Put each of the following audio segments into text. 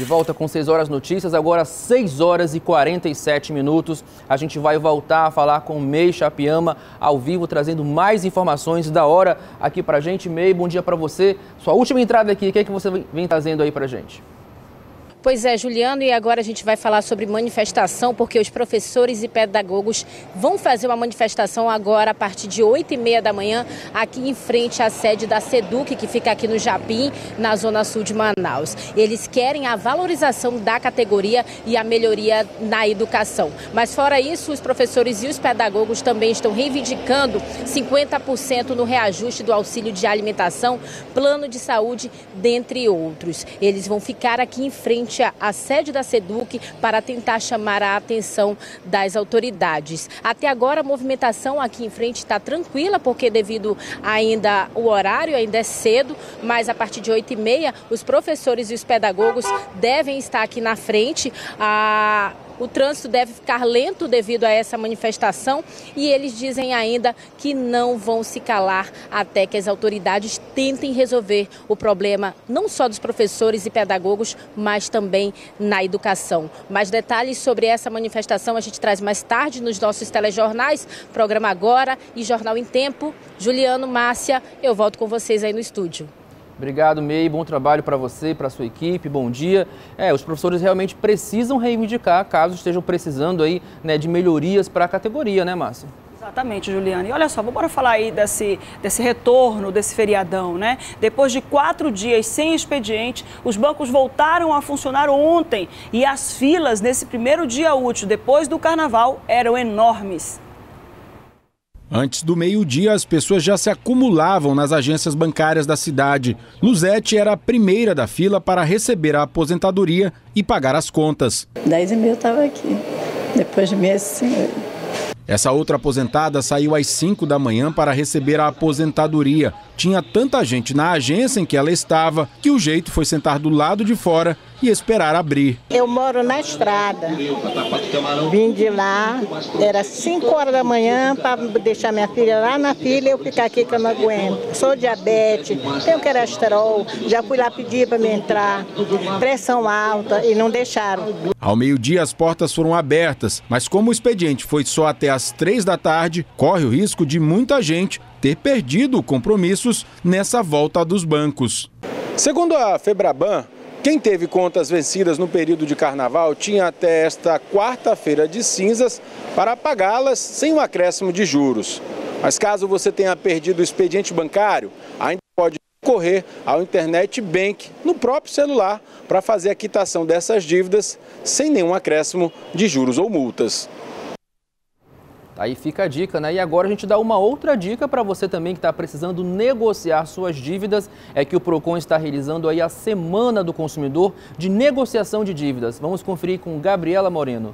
volta com 6 horas notícias, agora 6 horas e 47 minutos. A gente vai voltar a falar com May Chapiyama ao vivo, trazendo mais informações da hora aqui pra gente. May, bom dia pra você. Sua última entrada aqui, o que é que você vem trazendo aí pra gente? Pois é, Juliano, e agora a gente vai falar sobre manifestação, porque os professores e pedagogos vão fazer uma manifestação agora a partir de 8h30 da manhã, aqui em frente à sede da SEDUC, que fica aqui no Japim, na zona sul de Manaus. Eles querem a valorização da categoria e a melhoria na educação. Mas fora isso, os professores e os pedagogos também estão reivindicando 50% no reajuste do auxílio de alimentação, plano de saúde, dentre outros. Eles vão ficar aqui em frente à sede da SEDUC para tentar chamar a atenção das autoridades. Até agora a movimentação aqui em frente está tranquila, porque devido ainda o horário, ainda é cedo, mas a partir de 8h30 os professores e os pedagogos devem estar aqui na frente. O trânsito deve ficar lento devido a essa manifestação e eles dizem ainda que não vão se calar até que as autoridades tentem resolver o problema não só dos professores e pedagogos, mas também na educação. Mais detalhes sobre essa manifestação a gente traz mais tarde nos nossos telejornais, Programa Agora e Jornal em Tempo. Juliano, Márcia, eu volto com vocês aí no estúdio. Obrigado, May. Bom trabalho para você, para a sua equipe. Bom dia. Os professores realmente precisam reivindicar, caso estejam precisando aí, né, de melhorias para a categoria, né, Márcia? Exatamente, Juliana. E olha só, vamos falar aí desse retorno, desse feriadão, né? Depois de 4 dias sem expediente, os bancos voltaram a funcionar ontem e as filas nesse primeiro dia útil, depois do carnaval, eram enormes. Antes do meio-dia, as pessoas já se acumulavam nas agências bancárias da cidade. Luzete era a primeira da fila para receber a aposentadoria e pagar as contas. 10h30 eu estava aqui, depois de meses sem. Essa outra aposentada saiu às 5 da manhã para receber a aposentadoria. Tinha tanta gente na agência em que ela estava que o jeito foi sentar do lado de fora e esperar abrir. Eu moro na estrada. Vim de lá, era 5 horas da manhã para deixar minha filha lá na fila e eu ficar aqui que eu não aguento. Sou diabetes, tenho colesterol, já fui lá pedir para me entrar, pressão alta e não deixaram. Ao meio-dia as portas foram abertas, mas como o expediente foi só até às 3 da tarde, corre o risco de muita gente ter perdido compromissos nessa volta dos bancos. Segundo a Febraban, quem teve contas vencidas no período de carnaval tinha até esta quarta-feira de cinzas para pagá-las sem um acréscimo de juros. Mas caso você tenha perdido o expediente bancário, ainda pode recorrer ao Internet Bank no próprio celular para fazer a quitação dessas dívidas sem nenhum acréscimo de juros ou multas. Aí fica a dica, né? E agora a gente dá uma outra dica para você também que está precisando negociar suas dívidas. É que o Procon está realizando aí a Semana do Consumidor de Negociação de Dívidas. Vamos conferir com Gabriela Moreno.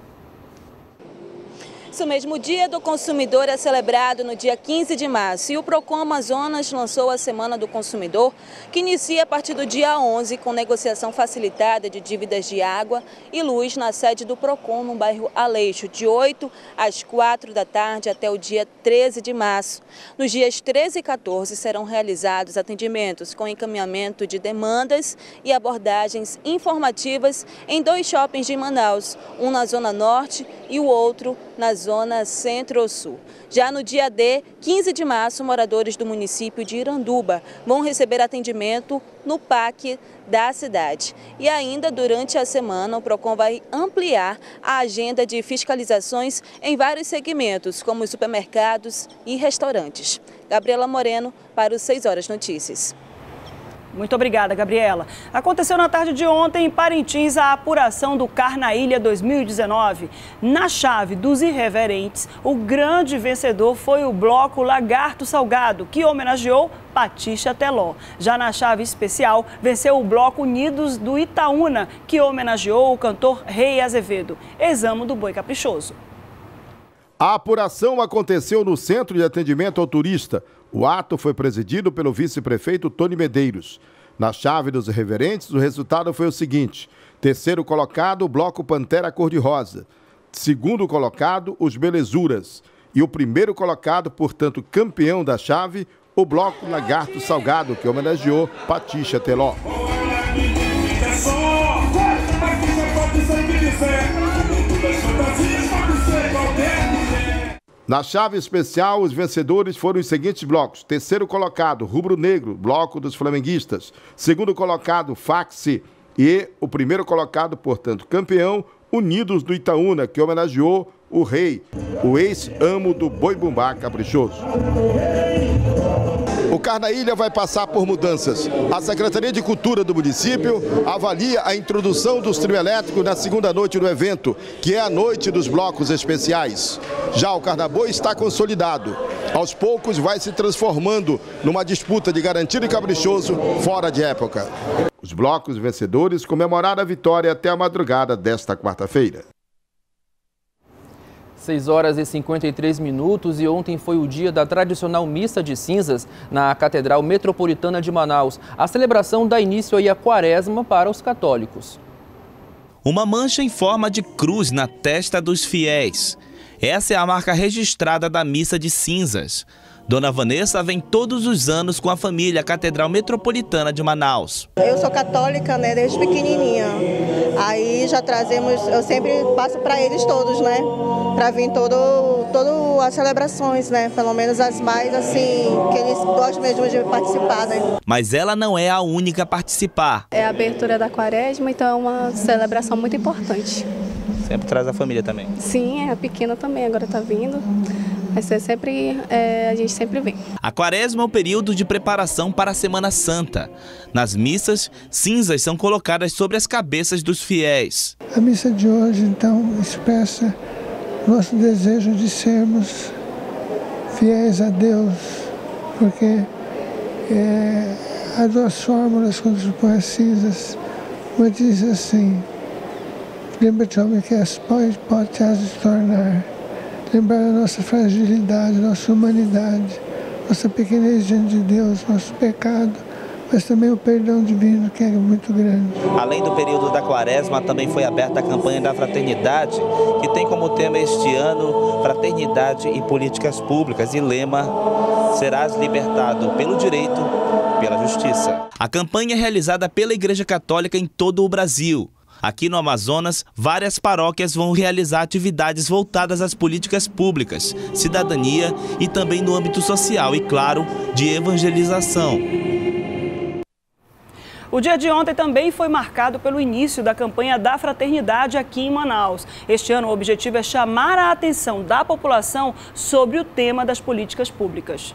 Isso mesmo, o Dia do Consumidor é celebrado no dia 15 de março e o Procon Amazonas lançou a Semana do Consumidor, que inicia a partir do dia 11 com negociação facilitada de dívidas de água e luz na sede do Procon no bairro Aleixo, de 8 às 4 da tarde até o dia 13 de março. Nos dias 13 e 14 serão realizados atendimentos com encaminhamento de demandas e abordagens informativas em 2 shoppings de Manaus, um na Zona Norte e o outro na Zona Centro-Sul. Já no dia D, 15 de março, moradores do município de Iranduba vão receber atendimento no PAC da cidade. E ainda durante a semana, o Procon vai ampliar a agenda de fiscalizações em vários segmentos, como supermercados e restaurantes. Gabriela Moreno, para os 6 Horas Notícias. Muito obrigada, Gabriela. Aconteceu na tarde de ontem em Parintins a apuração do Carnaília 2019. Na chave dos irreverentes, o grande vencedor foi o bloco Lagarto Salgado, que homenageou Patixa Teló. Já na chave especial, venceu o bloco Unidos do Itaúna, que homenageou o cantor Rei Azevedo. Exame do Boi Caprichoso. A apuração aconteceu no Centro de Atendimento ao Turista. O ato foi presidido pelo vice-prefeito Tony Medeiros. Na chave dos irreverentes, o resultado foi o seguinte: terceiro colocado, o bloco Pantera Cor-de-Rosa. Segundo colocado, os Belezuras. E o primeiro colocado, portanto, campeão da chave, o bloco Lagarto Salgado, que homenageou Patixa Teló. Na chave especial, os vencedores foram os seguintes blocos. Terceiro colocado, Rubro Negro, bloco dos flamenguistas. Segundo colocado, Faxi. E o primeiro colocado, portanto, campeão, Unidos do Itaúna, que homenageou o rei, o ex-amo do Boi Bumbá Caprichoso. O Carnaília vai passar por mudanças. A Secretaria de Cultura do município avalia a introdução dos trio elétricos na segunda noite do evento, que é a noite dos blocos especiais. Já o Carnaboi está consolidado. Aos poucos vai se transformando numa disputa de garantido e caprichoso fora de época. Os blocos vencedores comemoraram a vitória até a madrugada desta quarta-feira. 6 horas e 53 minutos e ontem foi o dia da tradicional missa de cinzas na Catedral Metropolitana de Manaus. A celebração dá início aí à quaresma para os católicos. Uma mancha em forma de cruz na testa dos fiéis. Essa é a marca registrada da missa de cinzas. Dona Vanessa vem todos os anos com a família à Catedral Metropolitana de Manaus. Eu sou católica, né, desde pequenininha. Aí já trazemos, eu sempre passo para eles todos, né, para vir todas as celebrações, né, pelo menos as mais assim, que eles gostam mesmo de participar, né. Mas ela não é a única a participar. É a abertura da quaresma, então é uma celebração muito importante. Sempre traz a família também? Sim, a pequena também agora está vindo. Vai ser sempre, a gente sempre vem. A quaresma é o período de preparação para a Semana Santa. Nas missas, cinzas são colocadas sobre as cabeças dos fiéis. A missa de hoje, então, expressa nosso desejo de sermos fiéis a Deus, porque há duas fórmulas quando se põe as cinzas. Uma diz assim: lembra-te, homem, que és pó e pó te has de tornar. Lembrar a nossa fragilidade, nossa humanidade, nossa pequenez diante de Deus, nosso pecado, mas também o perdão divino, que é muito grande. Além do período da quaresma, também foi aberta a campanha da fraternidade, que tem como tema este ano Fraternidade e Políticas Públicas, e lema: serás libertado pelo direito, pela justiça. A campanha é realizada pela Igreja Católica em todo o Brasil. Aqui no Amazonas, várias paróquias vão realizar atividades voltadas às políticas públicas, cidadania e também no âmbito social e, claro, de evangelização. O dia de ontem também foi marcado pelo início da campanha da fraternidade aqui em Manaus. Este ano o objetivo é chamar a atenção da população sobre o tema das políticas públicas.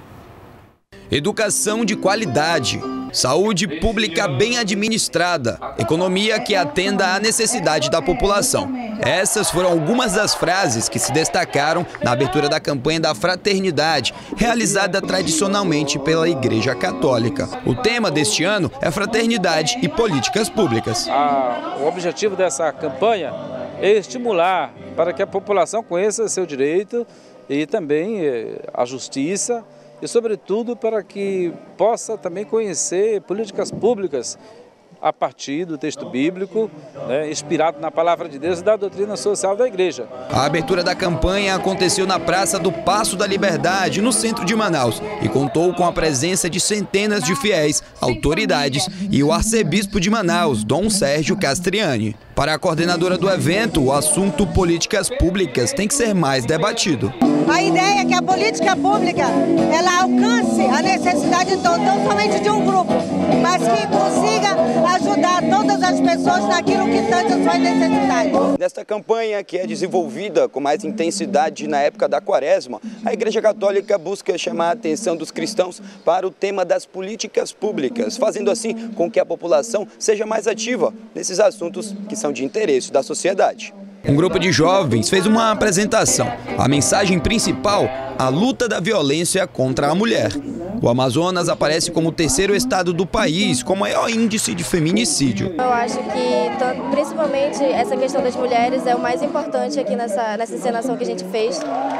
Educação de qualidade, saúde pública bem administrada, economia que atenda à necessidade da população. Essas foram algumas das frases que se destacaram na abertura da campanha da fraternidade, realizada tradicionalmente pela Igreja Católica. O tema deste ano é fraternidade e políticas públicas. O objetivo dessa campanha é estimular para que a população conheça seu direito e também a justiça, e, sobretudo, para que possa também conhecer políticas públicas a partir do texto bíblico, inspirado na palavra de Deus e da doutrina social da Igreja. A abertura da campanha aconteceu na Praça do Paço da Liberdade, no centro de Manaus, e contou com a presença de centenas de fiéis, autoridades e o arcebispo de Manaus, Dom Sérgio Castriani. Para a coordenadora do evento, o assunto políticas públicas tem que ser mais debatido. A ideia é que a política pública ela alcance a necessidade de todos, não somente de um grupo, mas que consiga ajudar todas as pessoas naquilo que tange a sua necessidade. Nesta campanha, que é desenvolvida com mais intensidade na época da quaresma, a Igreja Católica busca chamar a atenção dos cristãos para o tema das políticas públicas, fazendo assim com que a população seja mais ativa nesses assuntos que são de interesse da sociedade. Um grupo de jovens fez uma apresentação. A mensagem principal: a luta da violência contra a mulher. O Amazonas aparece como o terceiro estado do país com maior índice de feminicídio. Eu acho que, principalmente, essa questão das mulheres é o mais importante aqui nessa encenação que a gente fez.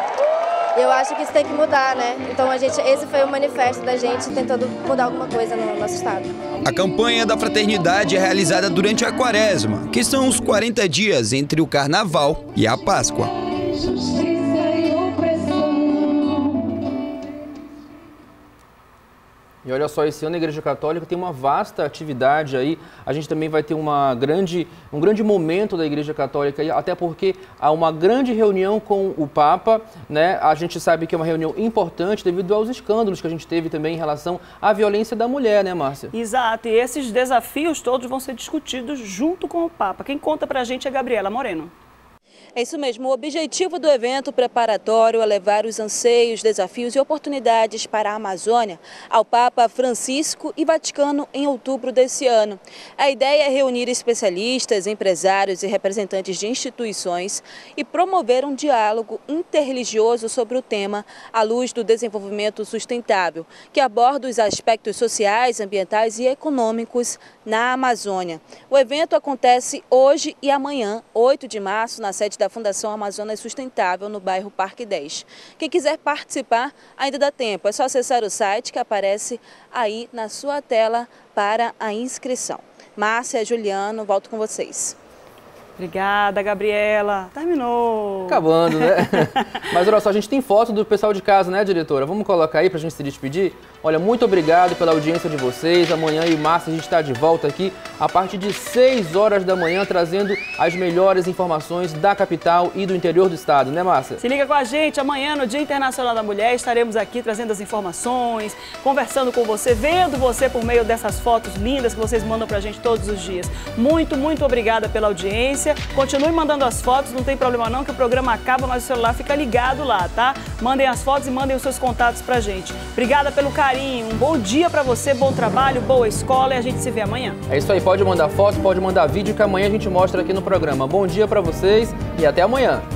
Eu acho que isso tem que mudar, né? Então esse foi o manifesto da gente tentando mudar alguma coisa no nosso estado. A campanha da fraternidade é realizada durante a quaresma, que são os 40 dias entre o carnaval e a Páscoa. E olha só, esse ano a Igreja Católica tem uma vasta atividade aí. A gente também vai ter um grande momento da Igreja Católica aí, até porque há uma grande reunião com o Papa, né? A gente sabe que é uma reunião importante devido aos escândalos que a gente teve também em relação à violência da mulher, né, Márcia? Exato, e esses desafios todos vão ser discutidos junto com o Papa. Quem conta pra gente é Gabriela Moreno. É isso mesmo, o objetivo do evento preparatório é levar os anseios, desafios e oportunidades para a Amazônia ao Papa Francisco e Vaticano em outubro desse ano. A ideia é reunir especialistas, empresários e representantes de instituições e promover um diálogo interreligioso sobre o tema à luz do desenvolvimento sustentável, que aborda os aspectos sociais, ambientais e econômicos na Amazônia. O evento acontece hoje e amanhã, 8 de março, na sede da Fundação Amazonas Sustentável, no bairro Parque 10. Quem quiser participar, ainda dá tempo. É só acessar o site que aparece aí na sua tela para a inscrição. Márcia, Juliano, volto com vocês. Obrigada, Gabriela. Terminou. Acabando, né? Mas olha só, a gente tem foto do pessoal de casa, né, diretora? Vamos colocar aí pra gente se despedir? Olha, muito obrigado pela audiência de vocês. Amanhã e Márcia a gente está de volta aqui a partir de 6 horas da manhã, trazendo as melhores informações da capital e do interior do estado, né, Márcia? Se liga com a gente, amanhã no Dia Internacional da Mulher estaremos aqui trazendo as informações, conversando com você, vendo você por meio dessas fotos lindas que vocês mandam pra gente todos os dias. Muito, muito obrigada pela audiência. Continue mandando as fotos, não tem problema não, que o programa acaba, mas o celular fica ligado lá, tá? Mandem as fotos e mandem os seus contatos pra gente. Obrigada pelo carinho, um bom dia pra você, bom trabalho, boa escola e a gente se vê amanhã. É isso aí, pode mandar foto, pode mandar vídeo que amanhã a gente mostra aqui no programa. Bom dia pra vocês e até amanhã.